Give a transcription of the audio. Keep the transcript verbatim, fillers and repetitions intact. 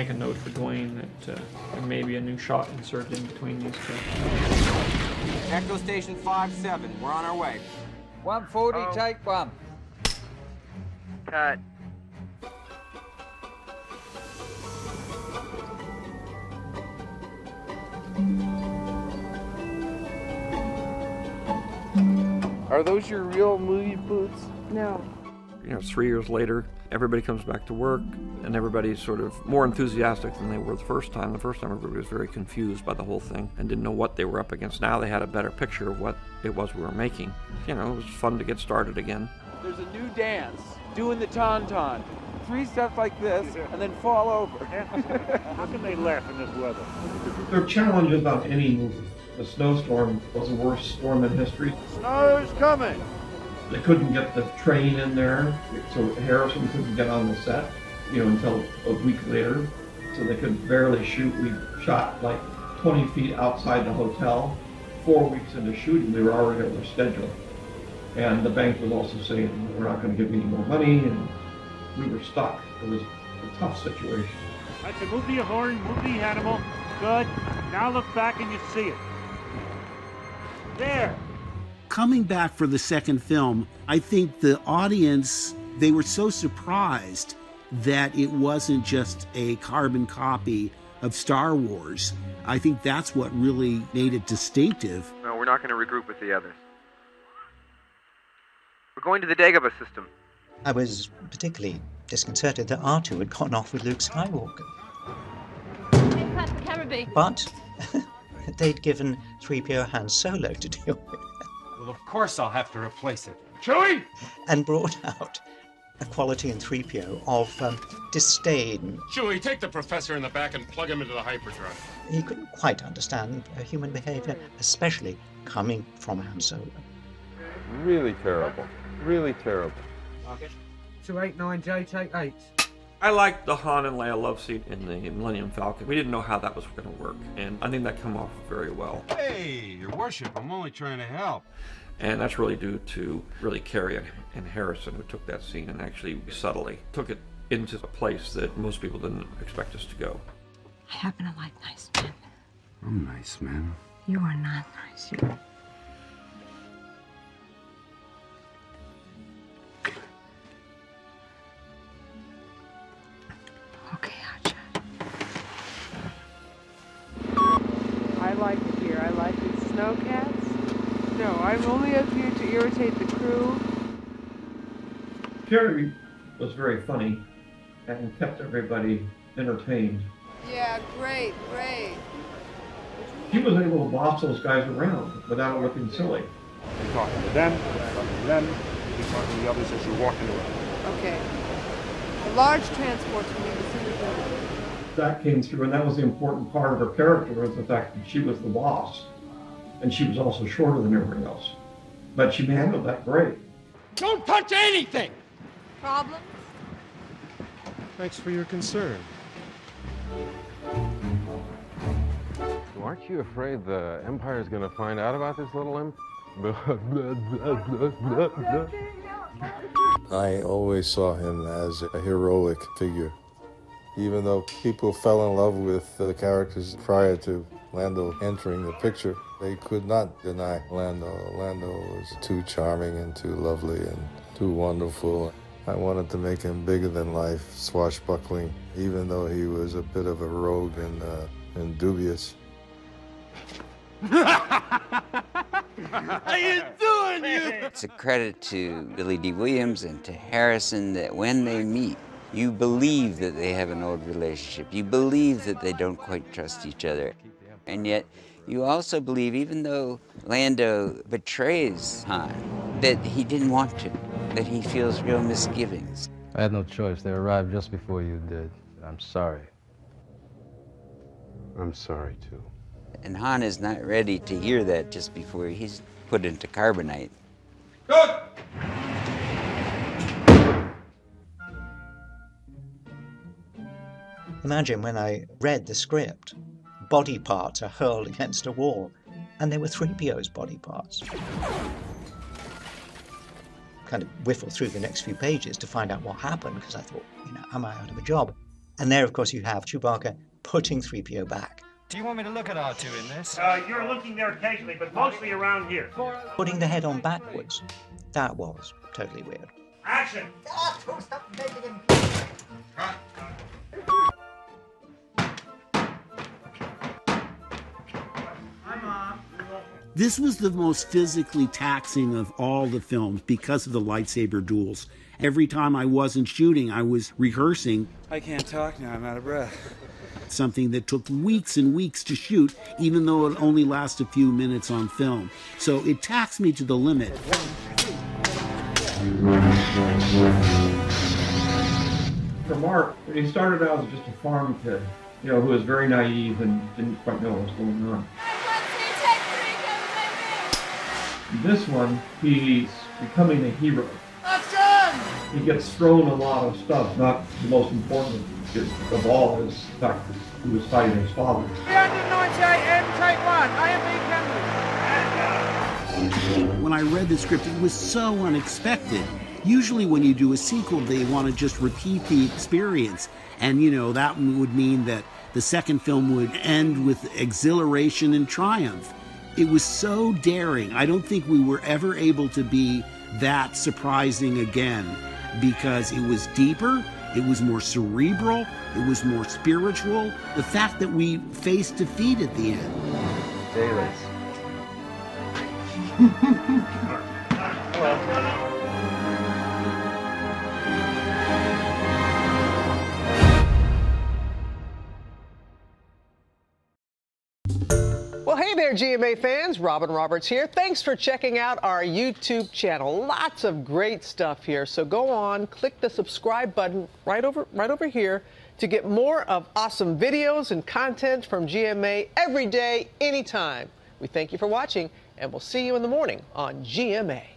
make a note for Dwayne that uh, there may be a new shot inserted in between these two. Echo Station five seven, we're on our way. one forty, oh. Take one. Cut. Are those your real movie boots? No. You know, three years later, everybody comes back to work, and everybody's sort of more enthusiastic than they were the first time. The first time, everybody was very confused by the whole thing and didn't know what they were up against. Now they had a better picture of what it was we were making. You know, it was fun to get started again. There's a new dance, doing the tauntaun. Three steps like this, and then fall over. How can they laugh in this weather? There are challenges on any movie. The snowstorm was the worst storm in history. Snow's coming! They couldn't get the train in there, so Harrison couldn't get on the set, you know, until a week later. So they could barely shoot. We shot like twenty feet outside the hotel. Four weeks into shooting, we were already over schedule. And the bank was also saying, we're not going to give you any more money, and we were stuck. It was a tough situation. I said, move the horn, move the animal. Good. Now look back and you see it. There. Coming back for the second film, I think the audience, they were so surprised that it wasn't just a carbon copy of Star Wars. I think that's what really made it distinctive. No, we're not going to regroup with the others. We're going to the Dagobah system. I was particularly disconcerted that R two had gone off with Luke Skywalker. But they'd given three P O Han Solo to deal with. Well, of course I'll have to replace it. Chewie! And brought out a quality in three P O of um, disdain. Chewie, take the professor in the back and plug him into the hyperdrive. He couldn't quite understand uh, human behavior, especially coming from Han Solo. Really terrible. Really terrible. two eighty-nine J, take eight. I liked the Han and Leia love scene in the Millennium Falcon. We didn't know how that was going to work, and I think that came off very well. Hey, your worship, I'm only trying to help. And that's really due to really Carrie and, and Harrison, who took that scene and actually subtly took it into a place that most people didn't expect us to go. I happen to like nice men. I'm nice, man. You are not nice. You. Okay, Archer. I like it here. I like it. Snowcats? No, I'm only up here to irritate the crew. Carrie was very funny and kept everybody entertained. Yeah, great, great. He was able to boss those guys around without looking silly. You're talking to them, you're talking to them, you're talking to the others as you're walking around. Okay. A large transport from the city building. That came through, and that was the important part of her character, was the fact that she was the boss. And she was also shorter than everybody else. But she handled that great. Don't touch anything! Problems? Thanks for your concern. Aren't you afraid the Empire's going to find out about this little imp? I always saw him as a heroic figure. Even though people fell in love with the characters prior to Lando entering the picture, they could not deny Lando. Lando was too charming and too lovely and too wonderful. I wanted to make him bigger than life, swashbuckling, even though he was a bit of a rogue and, uh, and dubious. How you doing, you? It's a credit to Billy D. Williams and to Harrison that when they meet, you believe that they have an old relationship. You believe that they don't quite trust each other. And yet, you also believe, even though Lando betrays Han, that he didn't want to, that he feels real misgivings. I had no choice. They arrived just before you did. I'm sorry. I'm sorry, too. And Han is not ready to hear that just before he's put into carbonite. Good! Imagine when I read the script, body parts are hurled against a wall, and they were three P O's body parts. Kind of whiffle through the next few pages to find out what happened, because I thought, you know, am I out of a job? And there, of course, you have Chewbacca putting three P O back, Do you want me to look at R two in this? Uh, you're looking there occasionally, but mostly around here. putting the head on backwards. That was totally weird. Action! This was the most physically taxing of all the films because of the lightsaber duels. Every time I wasn't shooting, I was rehearsing. I can't talk now, I'm out of breath. Something that took weeks and weeks to shoot, even though it only lasts a few minutes on film. So it taxed me to the limit. For Mark, he started out as just a farm kid, you know, who was very naive and didn't quite know what was going on. This one, he's becoming a hero. Action! He gets thrown a lot of stuff, not the most important of all is the fact that he was fighting his father. three ninety-eight M, take one, A and B Kennedy. When I read the script, it was so unexpected. Usually when you do a sequel, they want to just repeat the experience. And, you know, that would mean that the second film would end with exhilaration and triumph. It was so daring. I don't think we were ever able to be that surprising again, because it was deeper, it was more cerebral, it was more spiritual. The fact that we faced defeat at the end. Dailies. Well, hey there, G M A fans. Robin Roberts here. Thanks for checking out our YouTube channel. Lots of great stuff here. So go on, click the subscribe button right over, right over here to get more of awesome videos and content from G M A every day, anytime. We thank you for watching, and we'll see you in the morning on G M A.